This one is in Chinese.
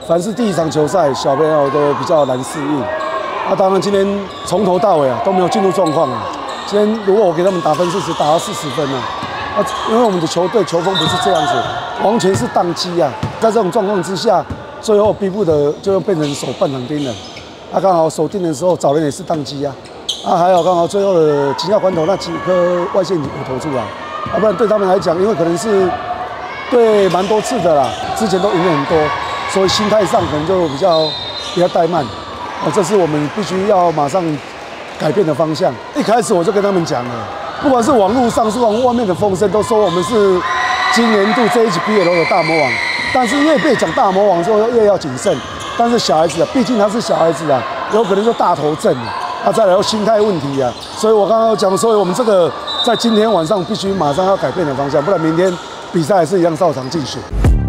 凡是第一场球赛，小朋友都比较难适应。当然今天从头到尾都没有进入状况啊。今天如果我给他们打分数，只打到40分了。因为我们的球队球风不是这样子，完全是宕机啊。在这种状况之下，最后逼不得就变成守半场盯人。刚好守盯的时候，早年也是宕机啊。还有刚好最后的紧要关头那几颗外线有投出来，不然对他们来讲，因为可能是对蛮多次的啦，之前都赢了很多，所以心态上可能就比较怠慢。这是我们必须要马上改变的方向。一开始我就跟他们讲了。不管是网络上，是外面的风声，都说我们是今年度JHBL的大魔王。但是越被讲大魔王之后，越要谨慎。但是小孩子毕竟他是小孩子有可能就大头症再来有心态问题所以我刚刚讲，所以我们这个在今天晚上必须马上要改变的方向，不然明天比赛还是一样照常进行。